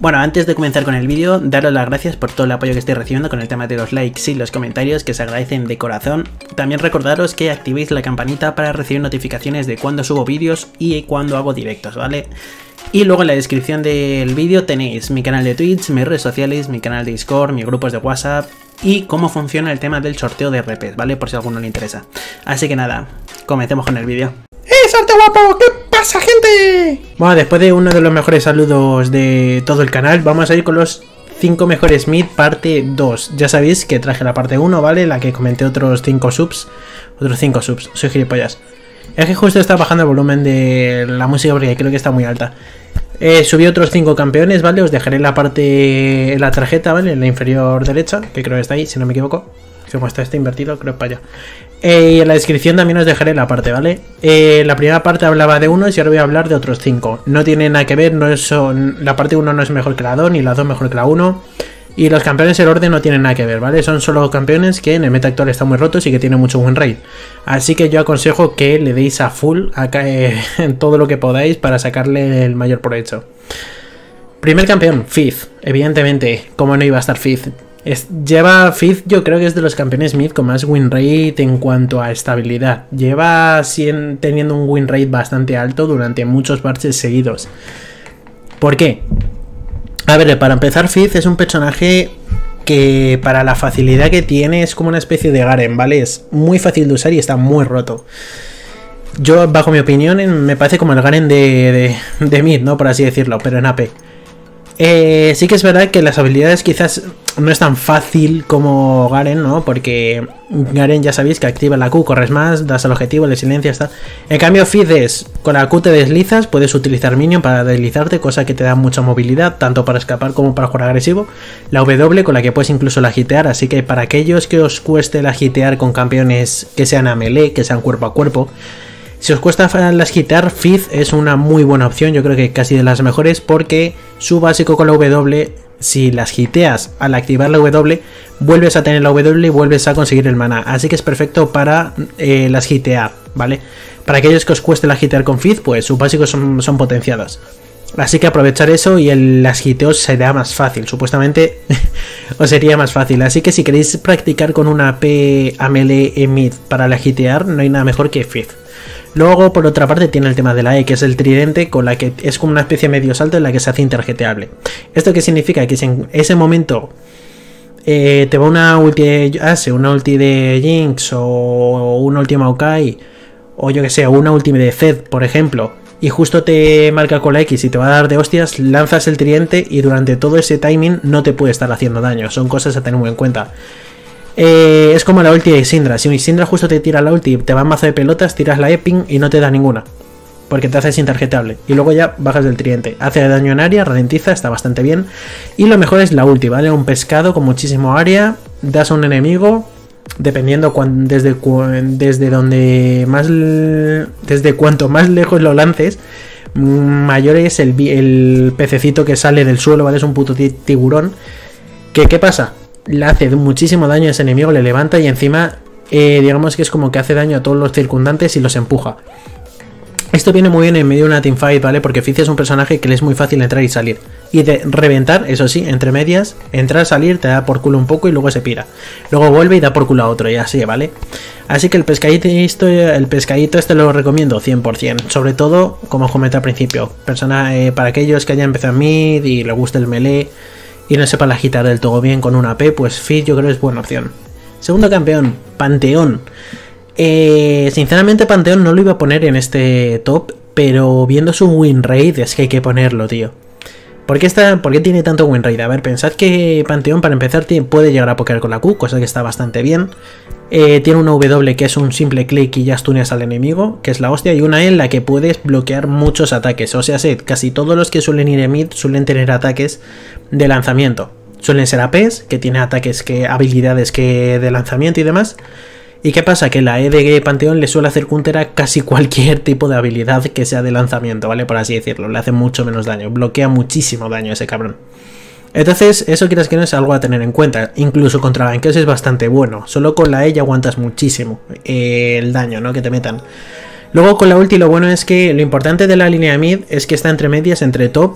Bueno, antes de comenzar con el vídeo, daros las gracias por todo el apoyo que estoy recibiendo con el tema de los likes y los comentarios, que se agradecen de corazón. También recordaros que activéis la campanita para recibir notificaciones de cuando subo vídeos y cuando hago directos, ¿vale? Y luego en la descripción del vídeo tenéis mi canal de Twitch, mis redes sociales, mi canal de Discord, mis grupos de WhatsApp y cómo funciona el tema del sorteo de RPs, ¿vale? Por si a alguno le interesa. Así que nada, comencemos con el vídeo. ¡Sarte guapo! ¿Qué pasa, gente? Bueno, después de uno de los mejores saludos de todo el canal, vamos a ir con los 5 mejores mid parte 2. Ya sabéis que traje la parte 1, ¿vale? La que comenté otros 5 subs. Soy gilipollas. Es que justo está bajando el volumen de la música porque creo que está muy alta. Subí otros 5 campeones, ¿vale? Os dejaré la parte, en la tarjeta, ¿vale? En la inferior derecha, que creo que está ahí, si no me equivoco. Como está invertido, creo para allá. Y en la descripción también os dejaré la parte, ¿vale? La primera parte hablaba de unos y ahora voy a hablar de otros 5. No tiene nada que ver, la parte 1 no es mejor que la 2, ni la 2 mejor que la 1. Y los campeones, el orden no tienen nada que ver, ¿vale? Son solo campeones que en el meta actual están muy rotos y que tienen mucho win rate. Así que yo aconsejo que le deis a full en todo lo que podáis para sacarle el mayor provecho. Primer campeón, Fizz. Evidentemente, como no iba a estar Fizz. Lleva Fizz, yo creo que es de los campeones mid con más win rate en cuanto a estabilidad. Lleva teniendo un win rate bastante alto durante muchos parches seguidos. ¿Por qué? A ver, para empezar, Fizz es un personaje que para la facilidad que tiene es como una especie de Garen, ¿vale? Es muy fácil de usar y está muy roto. Yo, bajo mi opinión, me parece como el Garen de mid, ¿no? Por así decirlo, pero en AP. Sí que es verdad que las habilidades quizás no es tan fácil como Garen, ¿no? Porque Garen ya sabéis que activa la Q, corres más, das al objetivo, le silencias, tal. En cambio Fizz es, con la Q te deslizas, puedes utilizar minion para deslizarte, cosa que te da mucha movilidad, tanto para escapar como para jugar agresivo. La W con la que puedes incluso lagitear, así que para aquellos que os cueste lagitear con campeones que sean a melee, que sean cuerpo a cuerpo, si os cuesta lagitear, Fizz es una muy buena opción, yo creo que casi de las mejores, porque su básico con la W, si las hiteas al activar la W, vuelves a tener la W y vuelves a conseguir el mana, así que es perfecto para las hitear, ¿vale? Para aquellos que os cueste lagitear con Fizz, pues sus básicos son potenciados. Así que aprovechar eso y las hiteos será más fácil, supuestamente os sería más fácil. Así que si queréis practicar con una AP a melee mid para lagitear, no hay nada mejor que Fizz. Luego, por otra parte, tiene el tema de la E, que es el tridente, con la que es como una especie de medio salto en la que se hace interjeteable. ¿Esto qué significa? Que si en ese momento te va una ulti de Jinx o una ulti de Maokai, o yo que sé, una ulti de Zed, por ejemplo, y justo te marca con la X y te va a dar de hostias, lanzas el tridente y durante todo ese timing no te puede estar haciendo daño. Son cosas a tener muy en cuenta. Es como la ulti de Syndra. Si Syndra justo te tira la ulti, te va en mazo de pelotas, tiras la E-ping y no te da ninguna, porque te haces interjetable. Y luego ya bajas del tridente. Hace daño en área, ralentiza, está bastante bien. Y lo mejor es la ulti, ¿vale? Un pescado con muchísimo área, das a un enemigo, dependiendo desde cuanto más lejos lo lances, mayor es el pececito que sale del suelo, ¿vale? Es un puto tiburón. ¿Qué pasa? Le hace muchísimo daño a ese enemigo, le levanta y encima digamos que es como que hace daño a todos los circundantes y los empuja. Esto viene muy bien en medio de una teamfight, ¿vale? Porque Fizz es un personaje que le es muy fácil entrar y salir. Y de reventar, eso sí, entre medias, entrar, salir, te da por culo un poco y luego se pira. Luego vuelve y da por culo a otro y así, ¿vale? Así que el pescadito este lo recomiendo 100%. Sobre todo, como os comenté al principio, para aquellos que hayan empezado en mid y les guste el melee y no sepa agitar del todo bien con una AP, pues Fizz yo creo que es buena opción. Segundo campeón, Panteón. Sinceramente Panteón no lo iba a poner en este top, pero viendo su win rate es que hay que ponerlo, tío. ¿Por qué tiene tanto win rate? A ver, pensad que Panteón para empezar puede llegar a pokear con la Q, cosa que está bastante bien. Tiene una W que es un simple clic y ya stuneas al enemigo, que es la hostia, y una E en la que puedes bloquear muchos ataques. O sea, casi todos los que suelen ir en mid suelen tener ataques de lanzamiento. Suelen ser APs, que tiene ataques, habilidades de lanzamiento y demás. ¿Y qué pasa? Que la E de Panteón le suele hacer counter a casi cualquier tipo de habilidad que sea de lanzamiento, ¿vale? Por así decirlo, le hace mucho menos daño, bloquea muchísimo daño a ese cabrón. Entonces, eso quieras que no es algo a tener en cuenta. Incluso contra gankeos es bastante bueno. Solo con la E ya aguantas muchísimo el daño, ¿no? Que te metan. Luego con la ulti lo bueno es que lo importante de la línea de mid es que está entre medias entre top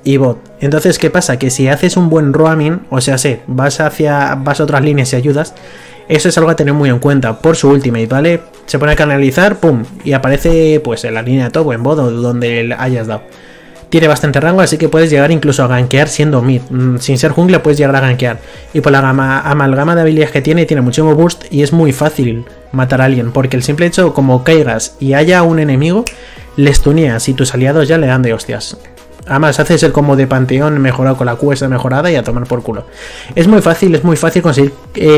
y bot. Entonces, ¿qué pasa? Que si haces un buen roaming, o sea, vas a otras líneas y ayudas, eso es algo a tener muy en cuenta por su ultimate, ¿vale? Se pone a canalizar, pum, y aparece pues en la línea de top o en bot o donde hayas dado. Tiene bastante rango, así que puedes llegar incluso a gankear siendo mid. Sin ser jungla puedes llegar a gankear. Y por la amalgama de habilidades que tiene muchísimo burst y es muy fácil matar a alguien. Porque el simple hecho, como caigas y haya un enemigo, le stuneas y tus aliados ya le dan de hostias. Además, haces el combo de Panteón mejorado con la QS mejorada y a tomar por culo. Es muy fácil conseguir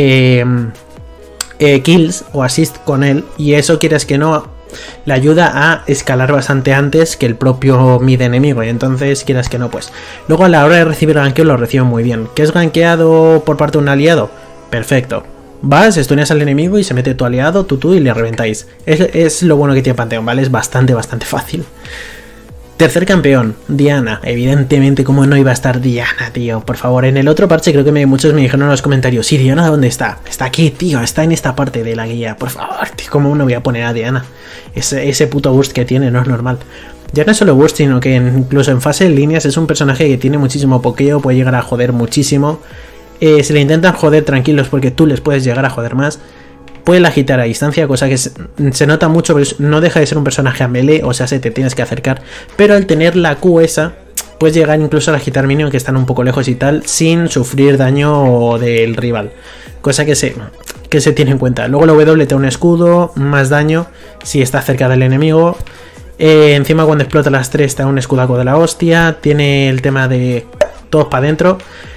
kills o assist con él. Y eso, quieres que no, le ayuda a escalar bastante antes que el propio mid enemigo. Y entonces, quieras que no, pues. Luego, a la hora de recibir gankeo, lo recibe muy bien. ¿Qué es gankeado por parte de un aliado? Perfecto. Vas, stuneas al enemigo y se mete tu aliado, tú y le reventáis. Es lo bueno que tiene Panteón, ¿vale? Es bastante fácil. Tercer campeón, Diana. Evidentemente, ¿cómo no iba a estar Diana, tío? Por favor, en el otro parche creo que muchos me dijeron en los comentarios: sí, Diana, ¿dónde está? Está aquí, tío, está en esta parte de la guía. Por favor, tío, ¿cómo no voy a poner a Diana? Ese puto burst que tiene no es normal. Ya no es solo burst, sino que incluso en fase de líneas es un personaje que tiene muchísimo pokeo, puede llegar a joder muchísimo. Se le intentan joder tranquilos porque tú les puedes llegar a joder más. Puede agitar a distancia, cosa que se nota mucho, pero no deja de ser un personaje a melee, o sea, te tienes que acercar. Pero al tener la Q esa, puedes llegar incluso a agitar minions que están un poco lejos y tal, sin sufrir daño del rival. Cosa que se tiene en cuenta. Luego la W te da un escudo, más daño si está cerca del enemigo. Encima cuando explota las 3 te da un escudaco de la hostia. Tiene el tema de todos para adentro.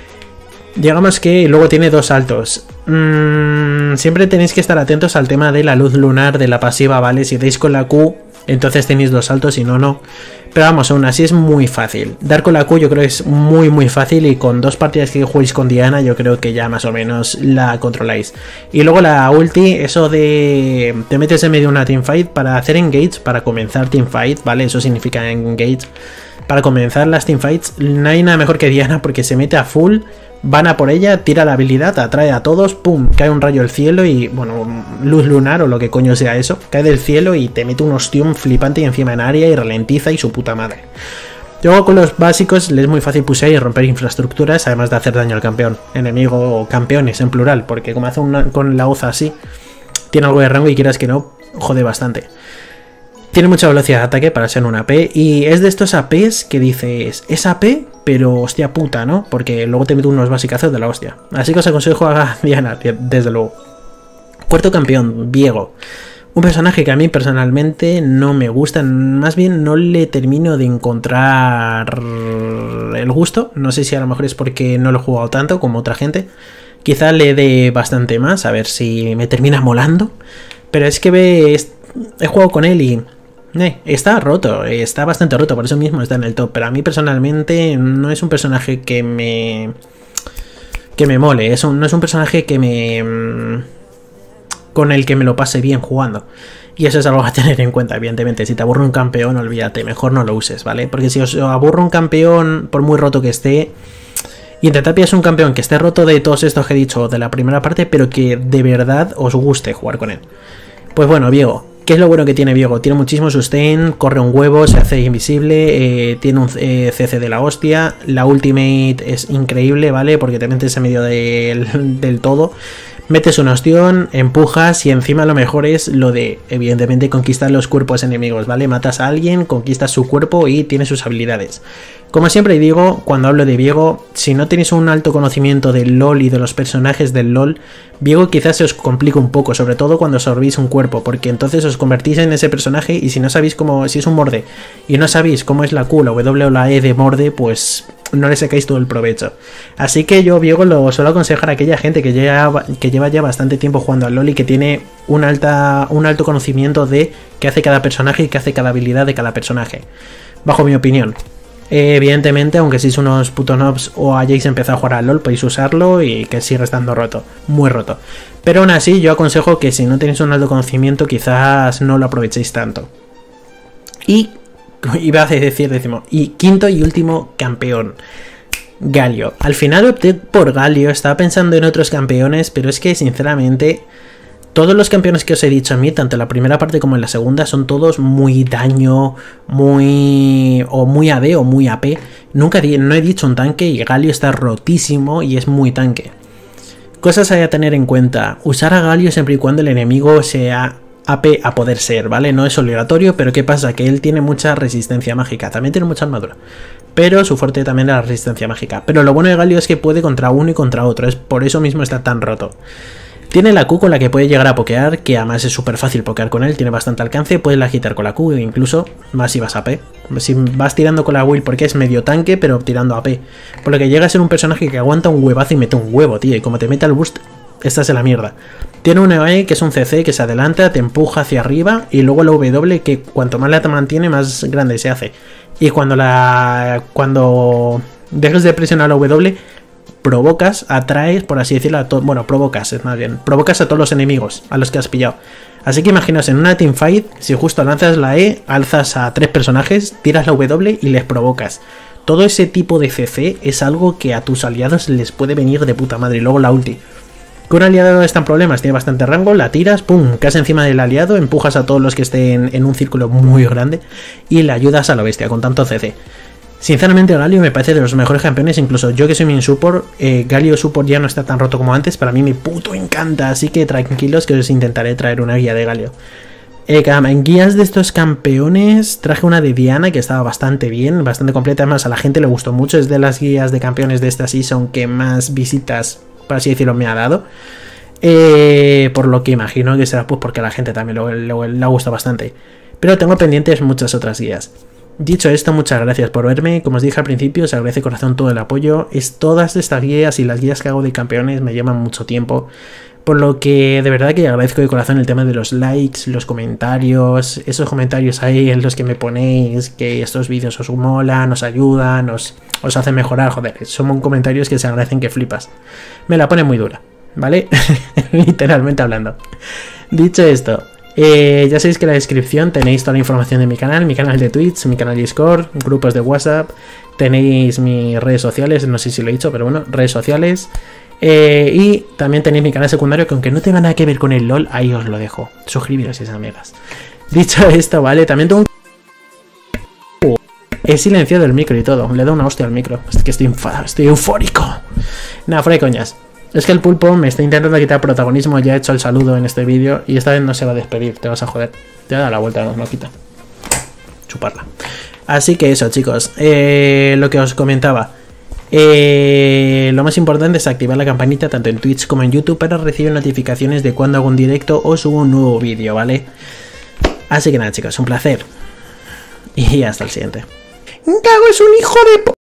Digamos que luego tiene dos saltos. Siempre tenéis que estar atentos al tema de la luz lunar de la pasiva, ¿vale? Si dais con la Q, entonces tenéis dos saltos, si no, no. Pero vamos, aún así es muy fácil. Dar con la Q yo creo que es muy fácil y con dos partidas que juguéis con Diana yo creo que ya más o menos la controláis. Y luego la ulti, eso de te metes en medio de una teamfight para hacer engage, para comenzar teamfight, ¿vale? Eso significa engage. Para comenzar las teamfights no hay nada mejor que Diana porque se mete a full. Van a por ella, tira la habilidad, atrae a todos, pum, cae un rayo del cielo y, bueno, luz lunar o lo que coño sea eso, cae del cielo y te mete un ostión flipante y encima en área y ralentiza y su puta madre. Luego con los básicos les es muy fácil pusear y romper infraestructuras, además de hacer daño al campeón, enemigo o campeones en plural, porque como hace con la Oza así, tiene algo de rango y quieras que no, jode bastante. Tiene mucha velocidad de ataque para ser un AP y es de estos APs que dices, es AP, pero hostia puta, ¿no? Porque luego te mete unos basicazos de la hostia. Así que os aconsejo a Diana, desde luego. Cuarto campeón, Viego. Un personaje que a mí personalmente no me gusta, más bien no le termino de encontrar el gusto. No sé si a lo mejor es porque no lo he jugado tanto como otra gente. Quizá le dé bastante más, a ver si me termina molando. Pero es que he jugado con él y... está roto, está bastante roto, por eso mismo está en el top. Pero a mí personalmente no es un personaje que me mole, no es un personaje con el que me lo pase bien jugando. Y eso es algo a tener en cuenta, evidentemente. Si te aburre un campeón, olvídate, mejor no lo uses, ¿vale? Porque si os aburre un campeón, por muy roto que esté, intentad pillar un campeón que esté roto de todos estos que he dicho de la primera parte, pero que de verdad os guste jugar con él. Pues bueno, Viego. ¿Qué es lo bueno que tiene Viego? Tiene muchísimo sustain, corre un huevo, se hace invisible, tiene un CC de la hostia, la ultimate es increíble, ¿vale? Porque te metes en medio del todo, metes un ostión, empujas y encima lo mejor es lo de, evidentemente, conquistar los cuerpos enemigos, ¿vale? Matas a alguien, conquistas su cuerpo y tiene sus habilidades. Como siempre digo, cuando hablo de Viego, si no tenéis un alto conocimiento del LoL y de los personajes del LoL, Viego quizás se os complica un poco, sobre todo cuando absorbís un cuerpo, porque entonces os convertís en ese personaje y si no sabéis cómo, si es un morde y no sabéis cómo es la Q, la W o la E de morde, pues no le sacáis todo el provecho. Así que yo Viego lo suelo aconsejar a aquella gente que lleva ya bastante tiempo jugando al LoL y que tiene un alto conocimiento de qué hace cada personaje y qué hace cada habilidad de cada personaje, bajo mi opinión. Evidentemente, aunque sois unos putos nobs o hayáis empezado a jugar al LoL, podéis usarlo y que siga estando roto, muy roto. Pero aún así, yo aconsejo que si no tenéis un alto conocimiento, quizás no lo aprovechéis tanto. Y iba a decir y quinto y último campeón, Galio. Al final opté por Galio, estaba pensando en otros campeones, pero es que sinceramente Todos los campeones que os he dicho a mí, tanto en la primera parte como en la segunda, son todos muy daño, muy AD o muy AP. No he dicho un tanque y Galio está rotísimo y es muy tanque. Cosas a tener en cuenta. Usar a Galio siempre y cuando el enemigo sea AP a poder ser, ¿vale? No es obligatorio, pero ¿qué pasa? Que él tiene mucha resistencia mágica. También tiene mucha armadura. Pero su fuerte también es la resistencia mágica. Pero lo bueno de Galio es que puede contra uno y contra otro. Es por eso mismo está tan roto. Tiene la Q con la que puede llegar a pokear, que además es súper fácil pokear con él, tiene bastante alcance, puedes la agitar con la Q, incluso más si vas a AP. Si vas tirando con la Will porque es medio tanque, pero tirando AP. Por lo que llega a ser un personaje que aguanta un huevazo y mete un huevo, tío, y como te mete al boost, estás en la mierda. Tiene un E que es un CC que se adelanta, te empuja hacia arriba, y luego la W que cuanto más la mantiene, más grande se hace. Y cuando dejes de presionar la W, provocas, atraes, por así decirlo, provocas a todos los enemigos a los que has pillado. Así que imaginaos en una teamfight, si justo lanzas la E, alzas a 3 personajes, tiras la W y les provocas. Todo ese tipo de CC es algo que a tus aliados les puede venir de puta madre. Y luego la ulti. Que un aliado está en problemas, tiene bastante rango, la tiras, pum, caes encima del aliado, empujas a todos los que estén en un círculo muy grande y le ayudas a la bestia con tanto CC. Sinceramente Galio me parece de los mejores campeones, incluso yo que soy main support, Galio support ya no está tan roto como antes, para mí me puto encanta, así que tranquilos que os intentaré traer una guía de Galio. En guías de estos campeones traje una de Diana que estaba bastante bien, bastante completa, además a la gente le gustó mucho, es de las guías de campeones de esta season que más visitas, por así decirlo, me ha dado. Por lo que imagino que será pues porque a la gente también le ha gustado bastante. Pero tengo pendientes muchas otras guías. Dicho esto, muchas gracias por verme. Como os dije al principio, os agradece de corazón todo el apoyo. Todas estas guías y las guías que hago de campeones me llevan mucho tiempo. Por lo que de verdad que agradezco de corazón el tema de los likes, los comentarios, esos comentarios ahí en los que me ponéis que estos vídeos os molan, os ayudan, os hacen mejorar. Joder, son comentarios que se agradecen que flipas. Me la pone muy dura, ¿vale? Literalmente hablando. Dicho esto, ya sabéis que en la descripción tenéis toda la información de mi canal de Twitch, mi canal Discord, grupos de WhatsApp, tenéis mis redes sociales, no sé si lo he dicho, pero bueno, redes sociales, y también tenéis mi canal secundario que aunque no tenga nada que ver con el LOL, ahí os lo dejo, suscribiros si es amigas. Dicho esto, vale, también tengo un... He silenciado el micro y todo, le he dado una hostia al micro, es que estoy enfadado, estoy eufórico. Nada, fuera de coñas. Es que el pulpo me está intentando quitar protagonismo, ya he hecho el saludo en este vídeo y esta vez no se va a despedir, te vas a joder. Te va a dar la vuelta, no quita. Chuparla. Así que eso, chicos, lo que os comentaba. Lo más importante es activar la campanita tanto en Twitch como en YouTube para recibir notificaciones de cuando hago un directo o subo un nuevo vídeo, ¿vale? Así que nada, chicos, un placer. Y hasta el siguiente. Gago es un hijo de...